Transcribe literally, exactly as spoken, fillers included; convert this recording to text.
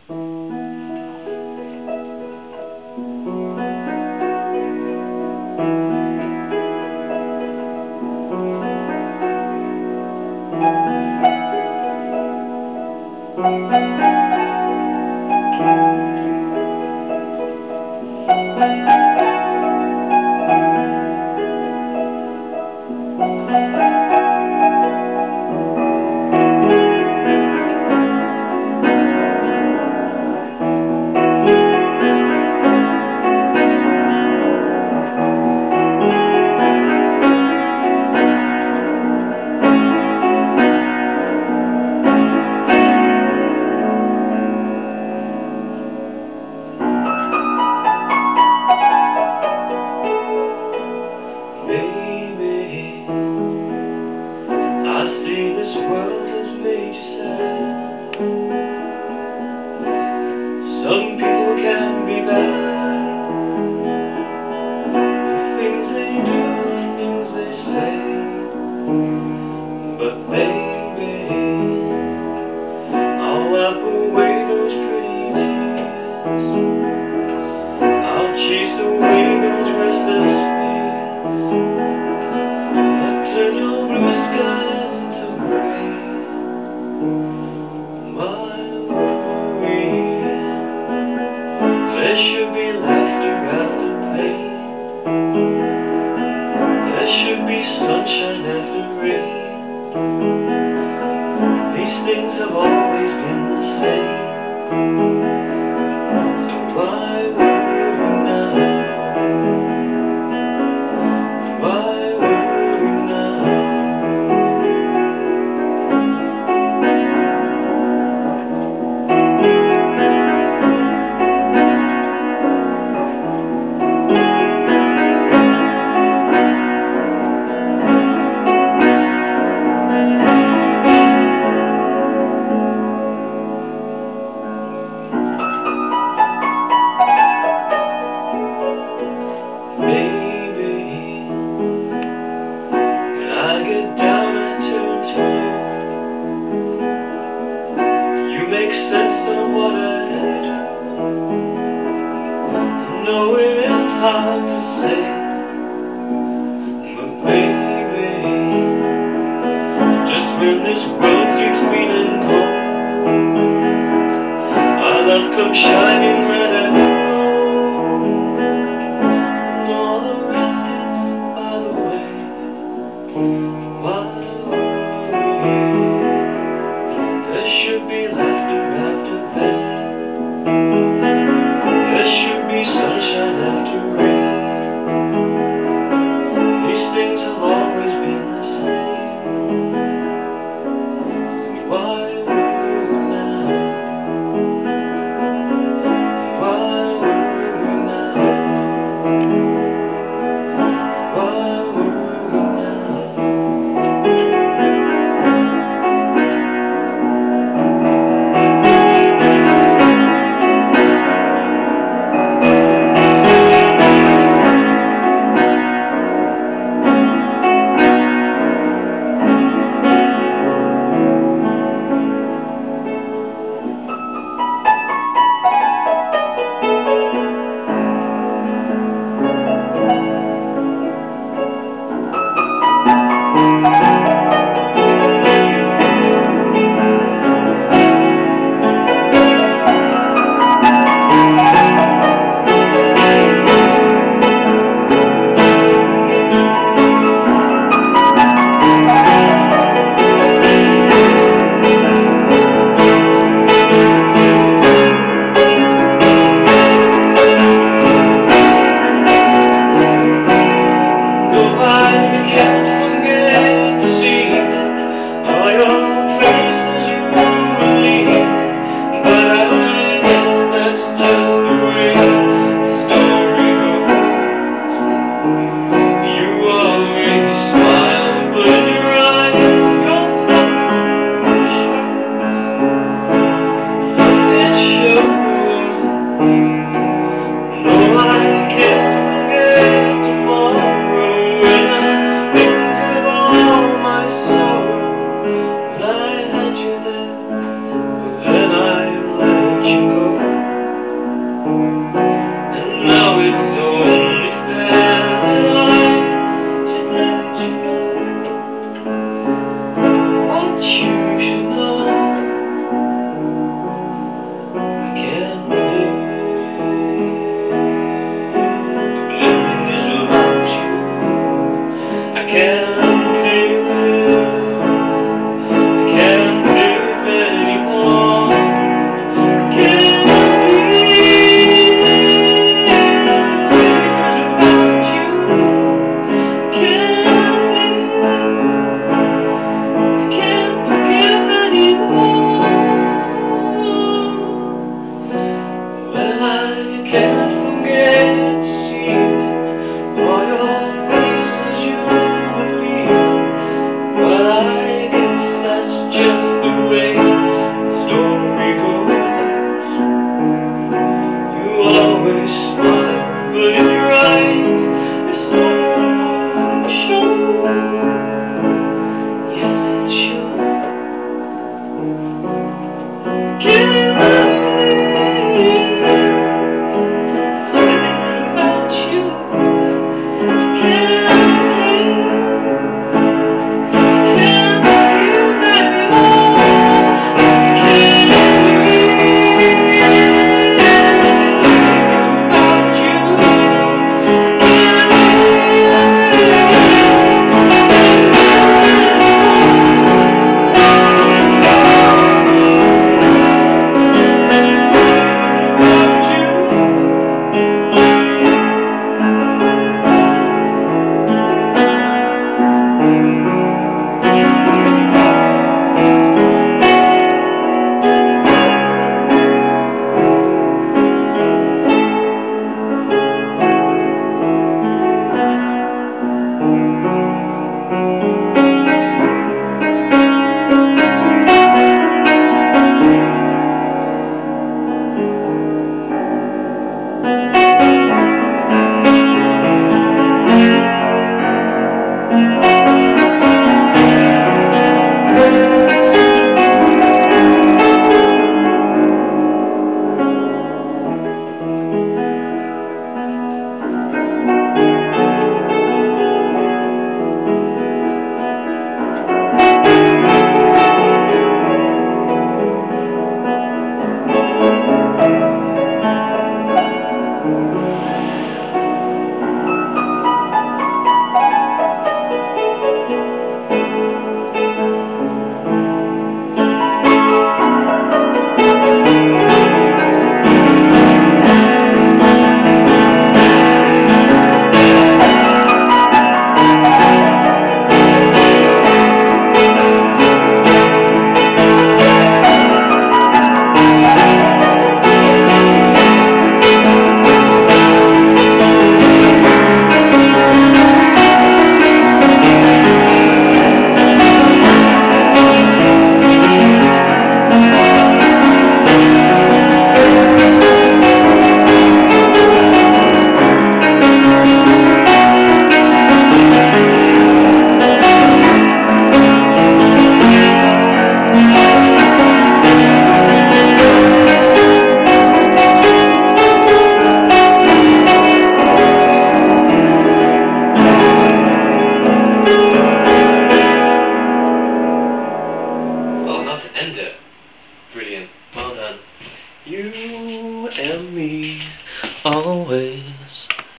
This world has made you sad. Some people can be bad. The things they do, the things they say. But baby, I'll wipe away those pretty tears. I'll chase away those restless fears. I'll turn your blue skies into gray. My worry, there should be laughter after pain. There should be sunshine after rain. These things have always been the same. So why worry now? Why worry now? Make sense of what I do. I know it isn't hard to say, but baby, just when this world seems mean and cold, our love comes shining red and gold, and all the rest is by the way. Why worry? There should be laughter after pain. There should be sunshine after rain. These things have always been the same. So why worry now? Can't forget seeing all your faces you were leaving, but I guess that's just the way the story goes. You always smile, but in your eyes your soul shows. Yes, it shows. Can't end it. Brilliant. Well done. You and me always.